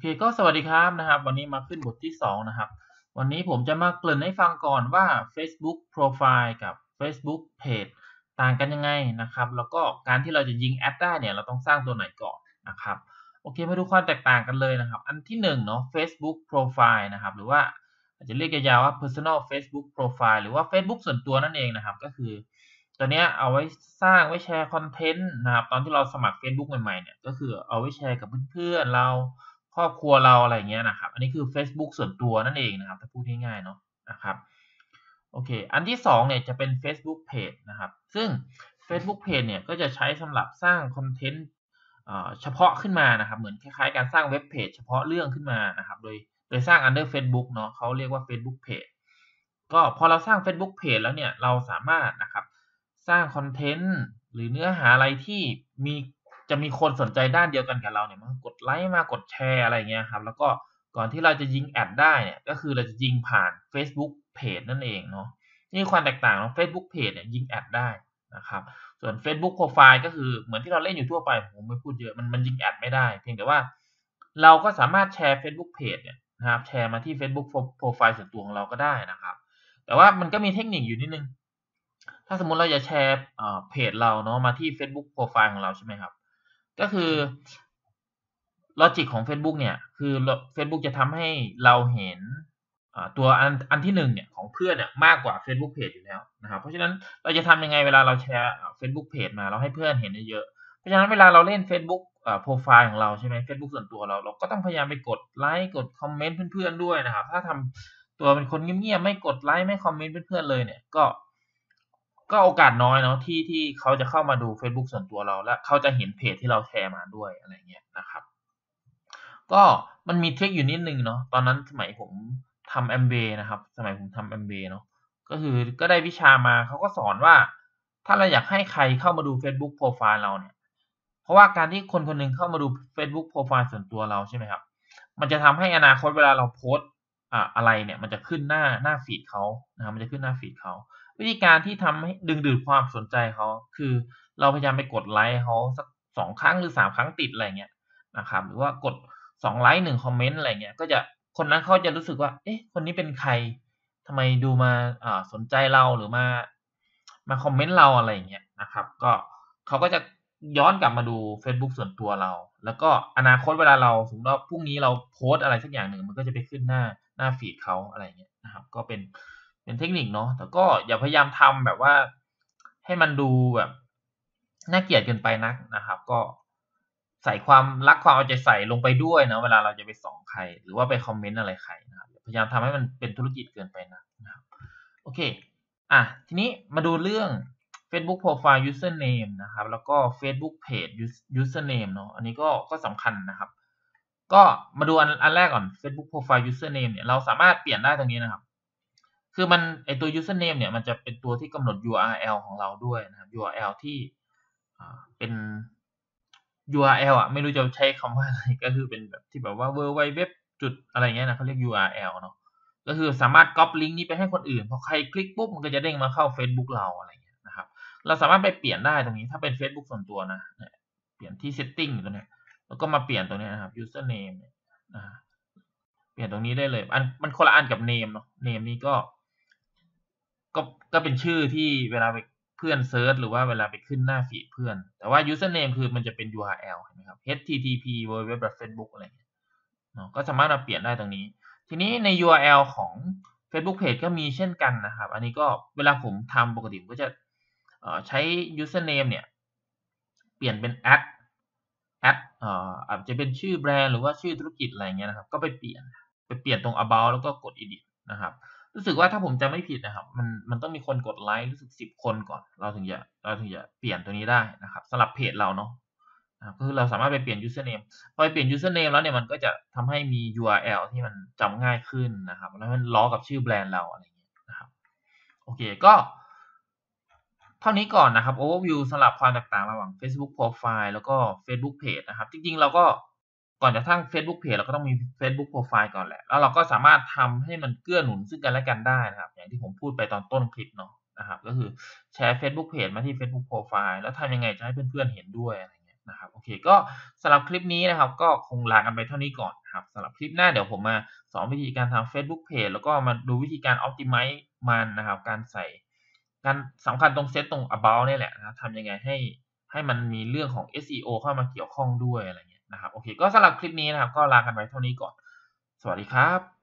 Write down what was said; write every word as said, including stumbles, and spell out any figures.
เคก็สวัสดีครับนะครับวันนี้มาขึ้นบทที่สองนะครับวันนี้ผมจะมาเกริ่นให้ฟังก่อนว่า Facebook Profile กับ Facebook Page ต่างกันยังไงนะครับแล้วก็การที่เราจะยิงแอดได้เนี่ยเราต้องสร้างตัวไหนก่อนนะครับโอเคมาดูความแตกต่างกันเลยนะครับอันที่หนึ่งเนาะ Facebook Profile นะครับหรือว่าอาจจะเรียกยาวๆว่า Personal Facebook Profile หรือว่า Facebook ส่วนตัวนั่นเองนะครับก็คือตัวเนี้ยเอาไว้สร้างไว้แชร์คอนเทนต์นะครับตอนที่เราสมัคร Facebook ใหม่ๆเนี่ยก็คือเอาไว้แชร์กับเพื่อนๆเราครอบครัวเราอะไรอย่างเงี้ยนะครับอันนี้คือ Facebook ส่วนตัวนั่นเองนะครับถ้าพูดง่ายๆเนาะนะครับโอเคอันที่สองเนี่ยจะเป็น Facebook Page นะครับซึ่ง Facebook Page เนี่ยก็จะใช้สำหรับสร้างคอนเทนต์เอ่อเฉพาะขึ้นมานะครับเหมือนคล้ายๆการสร้างเว็บเพจเฉพาะเรื่องขึ้นมานะครับโดยโดยสร้าง under Facebook เนาะเขาเรียกว่า Facebook Page ก็พอเราสร้าง Facebook Page แล้วเนี่ยเราสามารถนะครับสร้างคอนเทนต์หรือเนื้อหาอะไรที่มีจะมีคนสนใจด้านเดียวกันกับเราเนี่ยมากดไลค์มากดแชร์อะไรเงี้ยครับแล้วก็ก่อนที่เราจะยิงแอดได้เนี่ยก็คือเราจะยิงผ่าน Facebook Page นั่นเองเนาะนี่ความแตกต่างของ Facebook Page เนี่ยยิงแอดได้นะครับส่วน Facebook Profile ก็คือเหมือนที่เราเล่นอยู่ทั่วไปผมไม่พูดเยอะมันมันยิงแอดไม่ได้เพียงแต่ว่าเราก็สามารถแชร์ Facebook Page เนี่ยนะครับแชร์มาที่ Facebook Profile ส่วนตัวของเราก็ได้นะครับแต่ว่ามันก็มีเทคนิคอยู่นิดนึงถ้าสมมุติเราจะแชร์เพจเราเนาะมาที่ Facebook Profile ของเราใช่ไหมครับก็คือลอจิกของ Facebook เนี่ยคือ Facebook จะทำให้เราเห็นตัวอันอันที่หนึ่งเนี่ยของเพื่อนเนี่ยมากกว่า Facebook Page อยู่แล้วนะครับเพราะฉะนั้นเราจะทำยังไงเวลาเราแชร์ Facebook Page มาเราให้เพื่อนเห็นเยอะๆเพราะฉะนั้นเวลาเราเล่น Facebook โปรไฟล์ของเราใช่ไหม Facebook ส่วนตัวเราเราก็ต้องพยายามไปกดไลค์กดคอมเมนต์เพื่อนๆด้วยนะครับถ้าทำตัวเป็นคนเงียบๆไม่กดไลค์ไม่คอมเมนต์เพื่อนๆเลยเนี่ยก็ก็โอกาสน้อยเนาะที่ที่เขาจะเข้ามาดู Facebook ส่วนตัวเราและเขาจะเห็นเพจที่เราแชร์มาด้วยอะไรเงี้ยนะครับก็มันมีทริกอยู่นิดนึงเนาะตอนนั้นสมัยผมทำ Amway นะครับสมัยผมทำ Amway เนาะก็คือก็ได้วิชามาเขาก็สอนว่าถ้าเราอยากให้ใครเข้ามาดู Facebook Profile เราเนี่ยเพราะว่าการที่คนคนหนึ่งเข้ามาดู Facebook Profile ส่วนตัวเราใช่ไหมครับมันจะทำให้อนาคตเวลาเราโพสต์อ่าอะไรเนี่ยมันจะขึ้นหน้าหน้าฟีดเขานะครับมันจะขึ้นหน้าฟีดเขาวิธีการที่ทำให้ดึงดูดความสนใจเขาคือเราพยายามไปกดไลค์เขาสักสองครั้งหรือสามครั้งติดอะไรเงี้ยนะครับหรือว่ากดสองไลค์หนึ่งคอมเมนต์อะไรเงี้ยก็จะคนนั้นเขาจะรู้สึกว่าเอ๊ะคนนี้เป็นใครทำไมดูมาอ่าสนใจเราหรือมามาคอมเมนต์เราอะไรอย่างเงี้ยนะครับก็เขาก็จะย้อนกลับมาดู Facebook ส่วนตัวเราแล้วก็อนาคตเวลาเราสมมุติว่าพรุ่งนี้เราโพสต์อะไรสักอย่างหนึ่งมันก็จะไปขึ้นหน้าหน้าฟีดเขาอะไรอย่างเงี้ยนะครับก็เป็นเป็นเทคนิคเนาะแต่ก็อย่าพยายามทำแบบว่าให้มันดูแบบน่าเกลียดเกินไปนักนะครับก็ใส่ความรักความเอาใจใส่ลงไปด้วยเนาะเวลาเราจะไปส่องใครหรือว่าไปคอมเมนต์อะไรใครนะครับพยายามทำให้มันเป็นธุรกิจเกินไปนักนะครับโอเคอ่ะทีนี้มาดูเรื่อง Facebook Profile Username นะครับแล้วก็ Facebook Page Username เนาะอันนี้ก็ก็สำคัญนะครับก็มาดูอันอันแรกก่อน Facebook Profile Username เนี่ยเราสามารถเปลี่ยนได้ตรงนี้นะครับคือมันไอตัว Username เนี่ยมันจะเป็นตัวที่กำหนด ยู อาร์ แอล ของเราด้วยนะครับ ยู อาร์ แอล ที่อ่าเป็น ยู อาร์ แอล อะไม่รู้จะใช้คำว่าอะไรก็คือเป็นแบบที่แบบว่า ดับเบิลยู ดับเบิลยู ดับเบิลยู ดับเบิลยู จุดอะไรอย่างเงี้ยนะเขาเรียก ยู อาร์ แอล เนาะก็คือสามารถก๊อปลิงก์นี้ไปให้คนอื่นพอใครคลิกปุ๊บมันก็จะเด้งมาเข้าเฟซบุ๊กเราอะไรอย่างเงี้ยนะครับเราสามารถไปเปลี่ยนได้ตรงนี้ถ้าเป็นเฟซบุ๊กส่วนตัวนะเนี่ยเปลี่ยนที่ setting ตัวเนี้ยแล้วก็มาเปลี่ยนตรงนี้นะครับ username เนี่ยนะเปลี่ยนตรงนี้ได้เลยอันมันคนละอันกับ name เนาะ name นี่ก็ก็ก็เป็นชื่อที่เวลาไปเพื่อนเซิร์ชหรือว่าเวลาไปขึ้นหน้าฟีดเพื่อนแต่ว่า username คือมันจะเป็น ยู อาร์ แอล เห็นไหมครับ เอช ที ที พี ดับเบิลยู ดับเบิลยู ดับเบิลยู ดอท เฟซบุ๊ก อะไรอย่างเงี้ยเนาะก็สามารถมาเปลี่ยนได้ตรงนี้ทีนี้ใน ยู อาร์ แอล ของ Facebook Page ก็มีเช่นกันนะครับอันนี้ก็เวลาผมทำปกติผมก็จะเอ่อใช้ username เนี่ยเปลี่ยนเป็น at at เอ่ออาจจะเป็นชื่อแบรนด์หรือว่าชื่อธุรกิจอะไรอย่างเงี้ยนะครับก็ไปเปลี่ยนไปเปลี่ยนตรง about แล้วก็กด edit นะครับรู้สึกว่าถ้าผมจำไม่ผิดนะครับมันมันต้องมีคนกดไลค์รู้สึกสิบคนก่อนเราถึงจะเราถึงจะเปลี่ยนตัวนี้ได้นะครับสำหรับเพจเราเนาะนะครับก็คือเราสามารถไปเปลี่ยน username พอไปเปลี่ยน username แล้วเนี่ยมันก็จะทำให้มี ยู อาร์ แอล ที่มันจำง่ายขึ้นนะครับแล้วมันล้อกับชื่อแบรนด์เราอะไรอย่างเงี้ยนะครับโอเคก็เท่านี้ก่อนนะครับ overview สำหรับความแตกต่างระหว่าง Facebook Profile แล้วก็ Facebook Page นะครับจริงๆเราก็ก่อนจะสร้าง Facebook Page เราก็ต้องมี Facebook Profile ก่อนแหละแล้วเราก็สามารถทำให้มันเกื้อหนุนซึ่งกันและกันได้นะครับอย่างที่ผมพูดไปตอนต้นคลิปเนาะนะครับก็คือแชร์ Facebook Page มาที่ Facebook Profile แล้วทำยังไงจะให้เพื่อนๆเห็นด้วยอะไรเงี้ยนะครับโอเคก็สำหรับคลิปนี้นะครับก็คงลากันไปเท่านี้ก่อนครับสำหรับคลิปหน้าเดี๋ยวผมมาสอนวิธีการทำ Facebook Page แล้วก็มาดูวิธีการ Optimize มันนะครับการใส่การสำคัญตรงเซตตรง about เนี่ยแหละนะทำยังไงให้ให้มันมีเรื่องของ เอส อี โอ เข้ามาเกี่ยวข้องด้วยอะไรเงี้ยนะครับโอเคก็สำหรับคลิปนี้นะครับก็ลากันไปเท่านี้ก่อนสวัสดีครับ